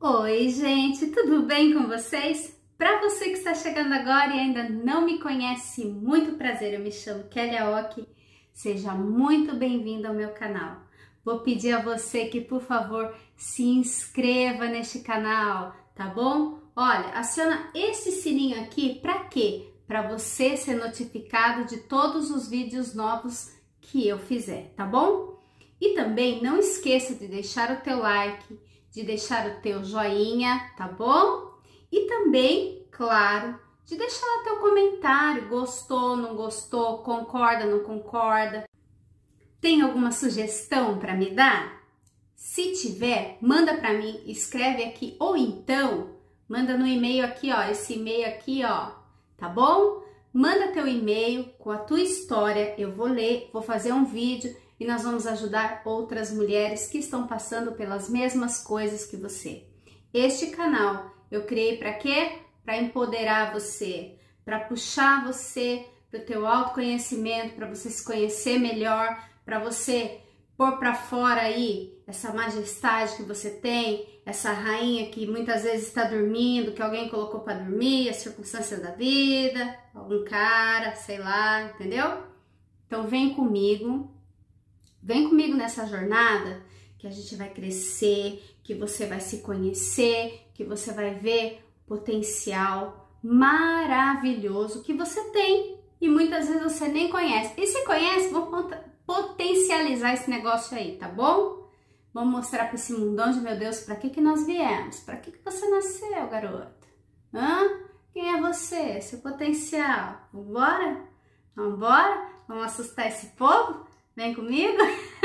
Oi, gente, tudo bem com vocês? Para você que está chegando agora e ainda não me conhece, muito prazer, eu me chamo Kelly Aoki, seja muito bem-vindo ao meu canal. Vou pedir a você que, por favor, se inscreva neste canal, tá bom? Olha, aciona esse sininho aqui, para quê? Para você ser notificado de todos os vídeos novos que eu fizer, tá bom? E também não esqueça de deixar o teu like, de deixar o teu joinha, tá bom? E também, claro, de deixar lá teu comentário, gostou, não gostou, concorda, não concorda. Tem alguma sugestão para me dar? Se tiver, manda para mim, escreve aqui, ou então, manda no e-mail aqui, ó, esse e-mail aqui, ó, tá bom? Manda teu e-mail com a tua história, eu vou ler, vou fazer um vídeo, e nós vamos ajudar outras mulheres que estão passando pelas mesmas coisas que você. Este canal eu criei para quê? Para empoderar você, para puxar você para o teu autoconhecimento, para você se conhecer melhor, para você pôr para fora aí essa majestade que você tem, essa rainha que muitas vezes está dormindo, que alguém colocou para dormir, as circunstâncias da vida, algum cara, sei lá, entendeu? Então vem comigo. Vem comigo nessa jornada que a gente vai crescer, que você vai se conhecer, que você vai ver o potencial maravilhoso que você tem e muitas vezes você nem conhece. E se conhece, vamos potencializar esse negócio aí, tá bom? Vamos mostrar para esse mundão de meu Deus, para que nós viemos? Para que você nasceu, garota? Hã? Quem é você? Seu potencial? Vambora? Vambora? Vamos assustar esse povo? Vem comigo?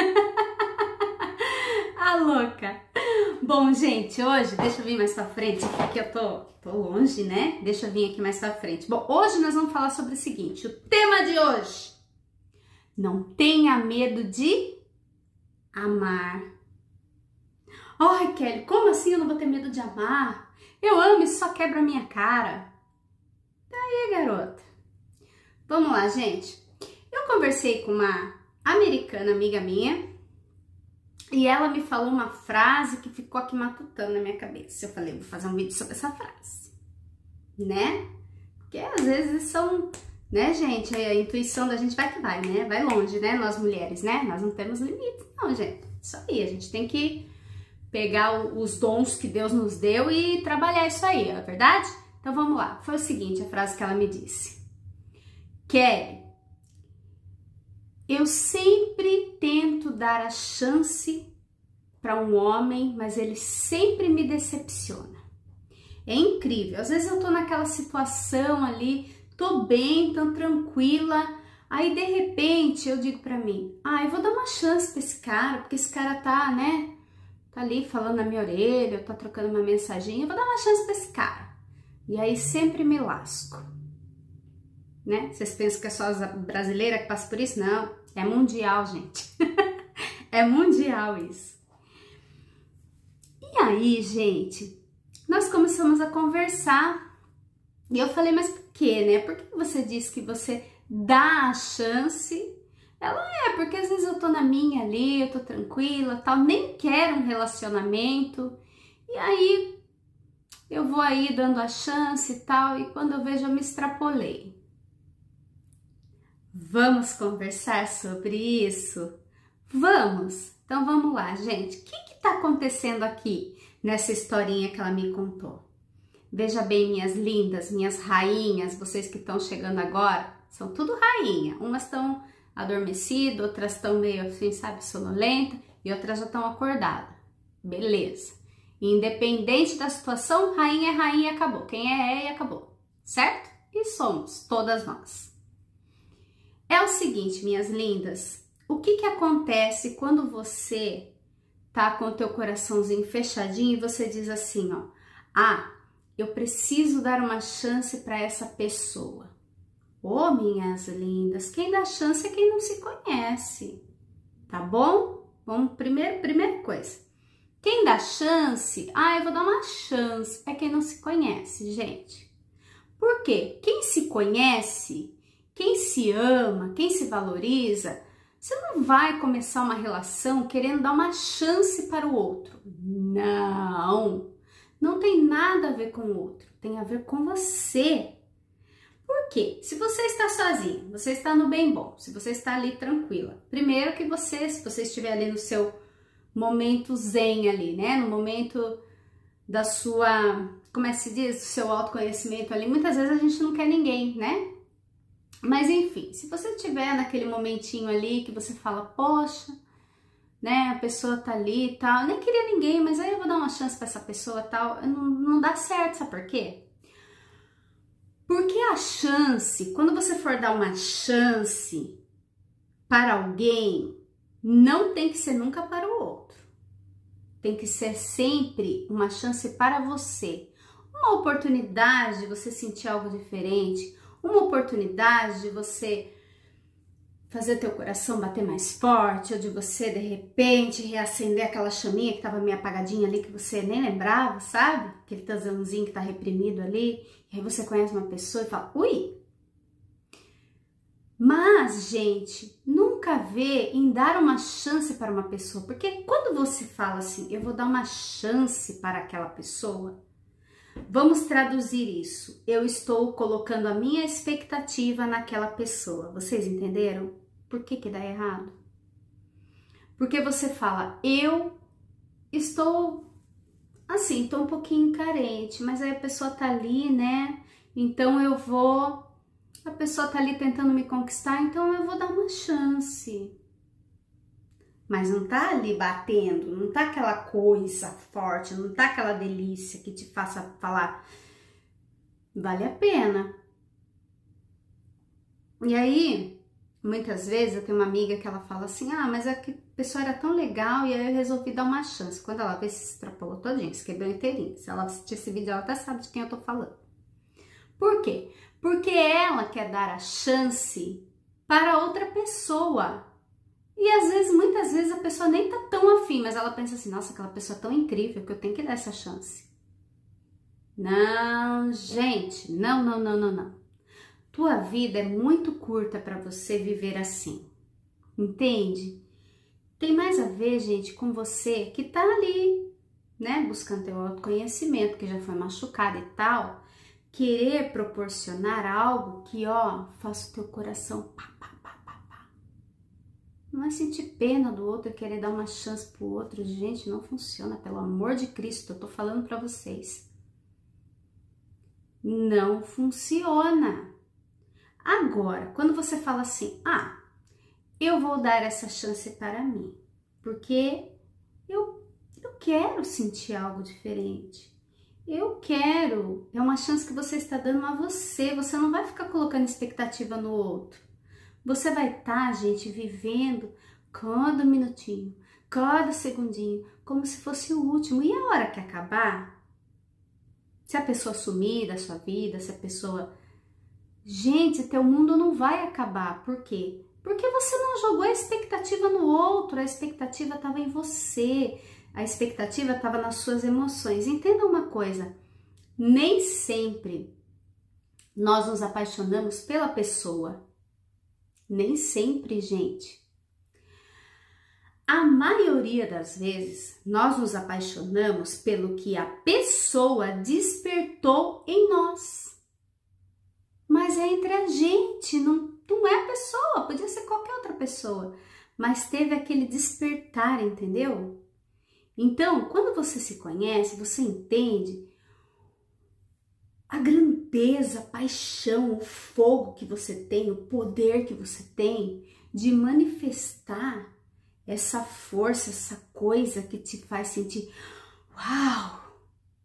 A louca! Bom, gente, hoje, deixa eu vir mais pra frente, porque eu tô longe, né? Deixa eu vir aqui mais pra frente. Bom, hoje nós vamos falar sobre o seguinte, o tema de hoje. Não tenha medo de amar. Ai, Kelly, como assim eu não vou ter medo de amar? Eu amo, isso só quebra a minha cara. Tá aí, garota. Vamos lá, gente. Eu conversei com uma americana amiga minha e ela me falou uma frase que ficou aqui matutando na minha cabeça. Eu falei, vou fazer um vídeo sobre essa frase, né? Porque às vezes são, né, gente, a intuição da gente vai que vai, né? Vai longe, né? Nós mulheres, né? Nós não temos limites, não, gente. Isso aí, a gente tem que pegar os dons que Deus nos deu e trabalhar isso aí, é verdade? Então vamos lá. Foi o seguinte, a frase que ela me disse. Kelly, eu sempre tento dar a chance para um homem, mas ele sempre me decepciona. É incrível. Às vezes eu tô naquela situação ali, tô bem, tão tranquila, aí de repente eu digo para mim, eu vou dar uma chance para esse cara, porque esse cara tá, né, tá ali falando na minha orelha, eu tô trocando uma mensaginha, eu vou dar uma chance para esse cara. E aí sempre me lasco. Né? Vocês pensam que é só a brasileira que passa por isso? Não, é mundial, gente. É mundial isso. E aí, gente, nós começamos a conversar e eu falei, mas por quê, né? Por que você disse que você dá a chance? Ela porque às vezes eu tô na minha ali, eu tô tranquila, tal, nem quero um relacionamento. E aí eu vou aí dando a chance e tal, e quando eu vejo eu me extrapolei. Vamos conversar sobre isso? Vamos! Então vamos lá, gente. O que está acontecendo aqui nessa historinha que ela me contou? Veja bem, minhas lindas, minhas rainhas, vocês que estão chegando agora, são tudo rainha. Umas estão adormecidas, outras estão meio assim, sabe, sonolenta, e outras já estão acordadas. Beleza. Independente da situação, rainha é rainha e acabou. Quem é e acabou. Certo? E somos todas nós. É o seguinte, minhas lindas, o que acontece quando você tá com o teu coraçãozinho fechadinho e você diz assim, ó, eu preciso dar uma chance para essa pessoa. Ô, minhas lindas, quem dá chance é quem não se conhece, tá bom? Vamos, primeira coisa. Quem dá chance, eu vou dar uma chance, é quem não se conhece, gente. Por quê? Quem se conhece... Quem se ama, quem se valoriza, você não vai começar uma relação querendo dar uma chance para o outro. Não! Não tem nada a ver com o outro, tem a ver com você. Por quê? Se você está sozinha, você está no bem bom, se você está ali tranquila, primeiro que você, se você estiver ali no seu momento zen ali, né? No momento da sua, como é que se diz? Do seu autoconhecimento ali, muitas vezes a gente não quer ninguém, né? Mas enfim, se você estiver naquele momentinho ali que você fala, poxa, né, a pessoa tá ali e tal, eu nem queria ninguém, mas aí eu vou dar uma chance pra essa pessoa e tal, não dá certo, sabe por quê? Porque a chance, quando você for dar uma chance para alguém, não tem que ser nunca para o outro. Tem que ser sempre uma chance para você. Uma oportunidade de você sentir algo diferente, uma oportunidade de você fazer teu coração bater mais forte, ou de você, de repente, reacender aquela chaminha que estava meio apagadinha ali, que você nem lembrava, sabe? Aquele tesãozinho que tá reprimido ali, e aí você conhece uma pessoa e fala, ui! Mas, gente, nunca vê em dar uma chance para uma pessoa, porque quando você fala assim, eu vou dar uma chance para aquela pessoa, vamos traduzir isso, eu estou colocando a minha expectativa naquela pessoa, vocês entenderam? Por que que dá errado? Porque você fala, eu estou assim, tô um pouquinho carente, mas aí a pessoa tá ali, né? Então eu vou, a pessoa tá ali tentando me conquistar, então eu vou dar uma chance. Mas não tá ali batendo, não tá aquela coisa forte, não tá aquela delícia que te faça falar, vale a pena. E aí, muitas vezes eu tenho uma amiga que ela fala assim, ah, mas a pessoa era tão legal e aí eu resolvi dar uma chance. Quando ela vê, se extrapolou todinha, se quebrou inteirinho. Se ela assistir esse vídeo, ela até sabe de quem eu tô falando. Por quê? Porque ela quer dar a chance para outra pessoa. E às vezes, muitas vezes, a pessoa nem tá tão afim, mas ela pensa assim, nossa, aquela pessoa é tão incrível que eu tenho que dar essa chance. Não, gente, não, não, não, não, não. Tua vida é muito curta para você viver assim, entende? Tem mais a ver, gente, com você que tá ali, né, buscando teu autoconhecimento, que já foi machucado e tal, querer proporcionar algo que, ó, faça o teu coração pá, pá, pá, pá, pá. Não é sentir pena do outro e querer dar uma chance pro outro, gente, não funciona, pelo amor de Cristo, eu tô falando para vocês. Não funciona. Agora, quando você fala assim, ah, eu vou dar essa chance para mim, porque eu quero sentir algo diferente. Eu quero, é uma chance que você está dando a você, você não vai ficar colocando expectativa no outro. Você vai estar, gente, vivendo cada minutinho, cada segundinho, como se fosse o último. E a hora que acabar, se a pessoa sumir da sua vida, se a pessoa... Gente, teu mundo não vai acabar. Por quê? Porque você não jogou a expectativa no outro, a expectativa estava em você, a expectativa estava nas suas emoções. Entenda uma coisa, nem sempre nós nos apaixonamos pela pessoa. Nem sempre, gente. A maioria das vezes, nós nos apaixonamos pelo que a pessoa despertou em nós. Mas é entre a gente, não é a pessoa, podia ser qualquer outra pessoa, mas teve aquele despertar, entendeu? Então, quando você se conhece, você entende a grandeza, a paixão, o fogo que você tem, o poder que você tem de manifestar essa força, essa coisa que te faz sentir, uau!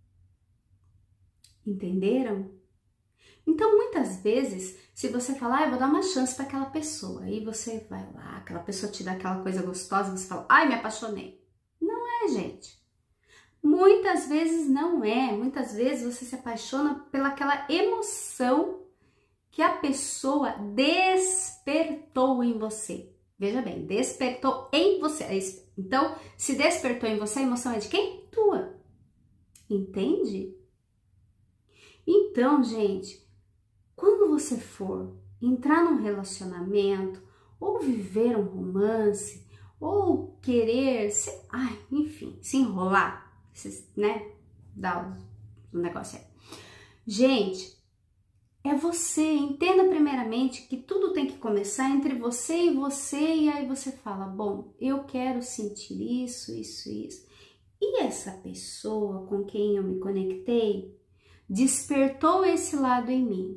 Entenderam? Então, muitas vezes, se você falar, eu vou dar uma chance para aquela pessoa, aí você vai lá, aquela pessoa te dá aquela coisa gostosa, você fala, ai, me apaixonei. Não é, gente. Muitas vezes não é. Muitas vezes você se apaixona pelaquela emoção que a pessoa despertou em você. Veja bem, despertou em você. Então, se despertou em você, a emoção é de quem? Tua. Entende? Então, gente, quando você for entrar num relacionamento, ou viver um romance, ou querer, enfim, se enrolar, né? dar o negócio aí. Gente, é você, entenda primeiramente que tudo tem que começar entre você, e aí você fala, bom, eu quero sentir isso, isso, isso. E essa pessoa com quem eu me conectei despertou esse lado em mim.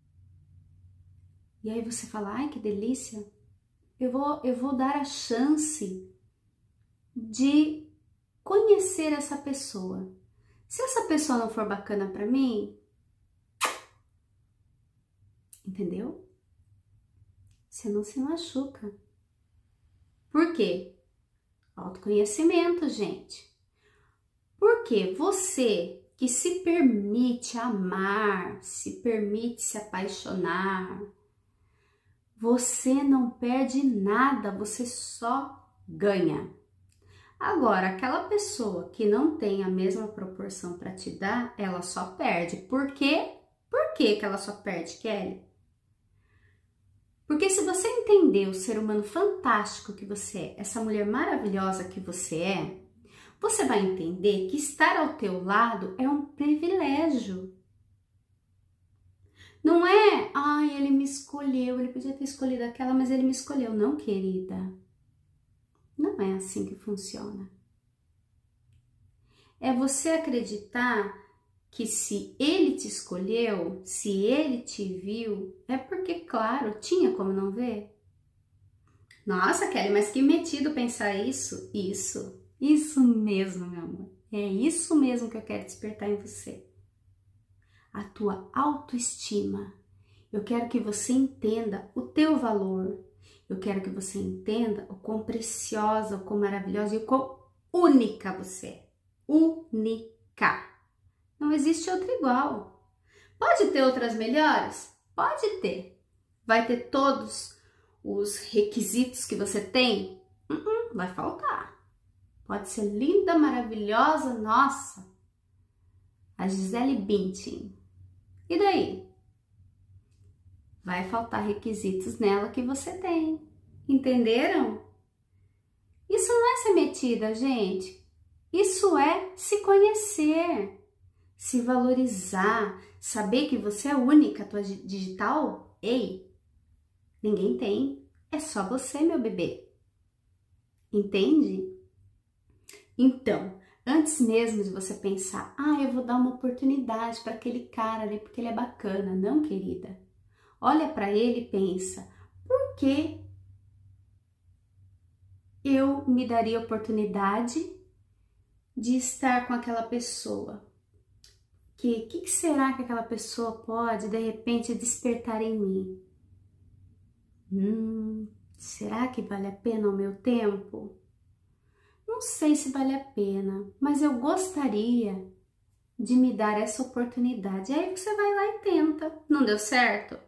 E aí você fala, ai, que delícia, eu vou dar a chance de conhecer essa pessoa. Se essa pessoa não for bacana para mim, entendeu? Você não se machuca. Por quê? Autoconhecimento, gente. Porque você que se permite amar, se permite se apaixonar, você não perde nada, você só ganha. Agora, aquela pessoa que não tem a mesma proporção para te dar, ela só perde. Por quê? Por que ela só perde, Kelly? Porque se você entender o ser humano fantástico que você é, essa mulher maravilhosa que você é, você vai entender que estar ao teu lado é um privilégio. Não é, ai, ele me escolheu, ele podia ter escolhido aquela, mas ele me escolheu. Não, querida. Não é assim que funciona. É você acreditar que se ele te escolheu, se ele te viu, é porque, claro, tinha como não ver. Nossa, Kelly, mas que metido pensar isso. Isso mesmo, meu amor. É isso mesmo que eu quero despertar em você. A tua autoestima. Eu quero que você entenda o teu valor. Eu quero que você entenda o quão preciosa, o quão maravilhosa e o quão única você é. Única. Não existe outra igual. Pode ter outras melhores? Pode ter. Vai ter todos os requisitos que você tem? Vai faltar. Pode ser linda, maravilhosa, nossa. A Gisele Bündchen. E daí? Vai faltar requisitos nela que você tem. Entenderam? Isso não é ser metida, gente. Isso é se conhecer. Se valorizar, saber que você é única, tua digital, ei, ninguém tem, é só você, meu bebê. Entende? Então, antes mesmo de você pensar, eu vou dar uma oportunidade para aquele cara ali porque ele é bacana. Não, querida. Olha para ele e pensa, por que eu me daria oportunidade de estar com aquela pessoa? Que será que aquela pessoa pode, de repente, despertar em mim? Será que vale a pena o meu tempo? Não sei se vale a pena, mas eu gostaria de me dar essa oportunidade. Aí você vai lá e tenta. Não deu certo?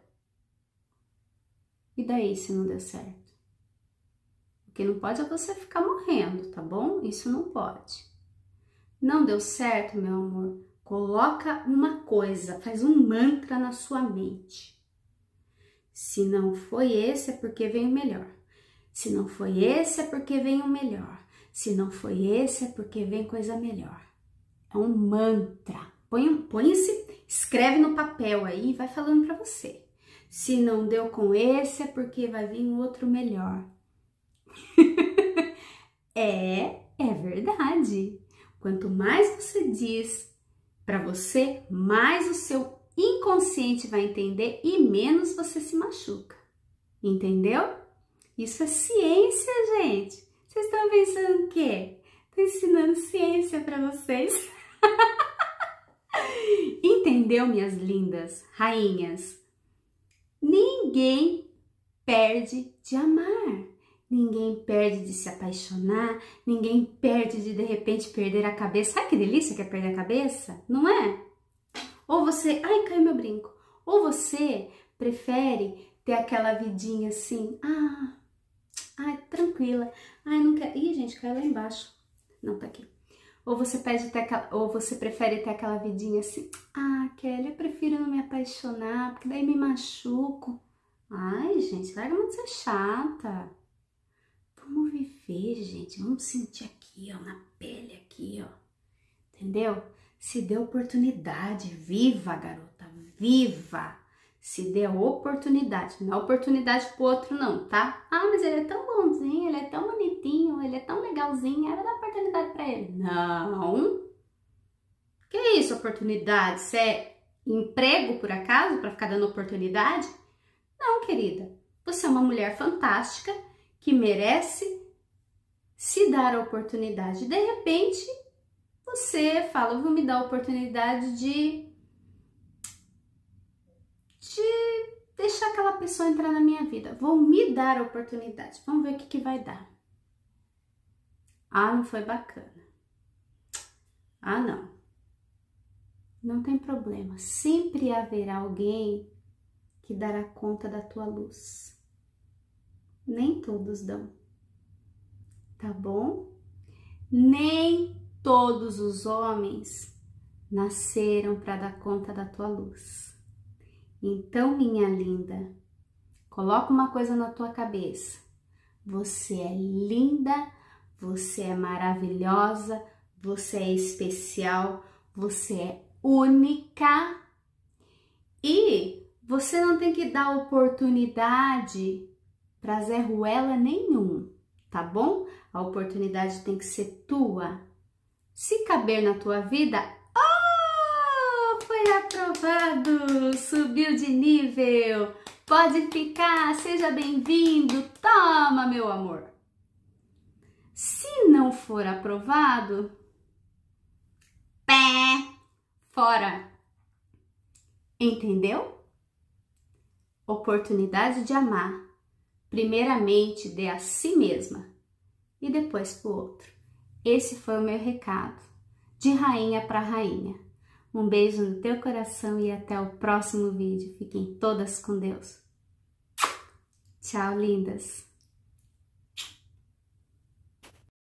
E daí se não deu certo? O que não pode é você ficar morrendo, tá bom? Isso não pode. Não deu certo, meu amor? Coloca uma coisa, faz um mantra na sua mente. Se não foi esse, é porque vem o melhor. Se não foi esse, é porque vem o melhor. Se não foi esse, é porque vem coisa melhor. É um mantra. Escreve no papel aí e vai falando para você. Se não deu com esse, é porque vai vir um outro melhor. É verdade. Quanto mais você diz para você, mais o seu inconsciente vai entender e menos você se machuca. Entendeu? Isso é ciência, gente. Vocês estão pensando o quê? Tô ensinando ciência para vocês. Entendeu, minhas lindas rainhas? Ninguém perde de amar. Ninguém perde de se apaixonar, ninguém perde de repente perder a cabeça. Sabe que delícia que é perder a cabeça? Não é? Ou você, ai, caiu meu brinco. Ou você prefere ter aquela vidinha assim, tranquila. Ai, não quero. Ih, gente, caiu lá embaixo. Não, tá aqui. Ou você prefere ter aquela vidinha assim, Kelly, eu prefiro não me apaixonar, porque daí me machuco. Ai, gente, larga de ser chata. Vamos viver, gente. Vamos sentir aqui, ó, na pele aqui, ó. Entendeu? Se dê oportunidade, viva, garota, viva. Se dê a oportunidade, não é oportunidade pro outro não, tá? Ah, mas ele é tão bonzinho, ele é tão bonitinho, ele é tão legalzinho, eu vou dar oportunidade pra ele. Não. Que isso, oportunidade? Você é emprego, por acaso, pra ficar dando oportunidade? Não, querida. Você é uma mulher fantástica que merece se dar a oportunidade. De repente, você fala, eu vou me dar a oportunidade de deixar aquela pessoa entrar na minha vida. Vou me dar a oportunidade. Vamos ver o que vai dar. Ah, não foi bacana. Ah, não. Não tem problema. Sempre haverá alguém que dará conta da tua luz. Nem todos dão. Tá bom? Nem todos os homens nasceram para dar conta da tua luz. Então, minha linda, coloca uma coisa na tua cabeça. Você é linda, você é maravilhosa, você é especial, você é única e você não tem que dar oportunidade para Zé Ruela nenhum, tá bom? A oportunidade tem que ser tua. Se caber na tua vida, foi aprovado, subiu de nível, pode ficar, seja bem-vindo, toma, meu amor. Se não for aprovado, pé, fora. Entendeu? Oportunidade de amar. Primeiramente, dê a si mesma e depois pro outro. Esse foi o meu recado, de rainha para rainha. Um beijo no teu coração e até o próximo vídeo. Fiquem todas com Deus. Tchau, lindas!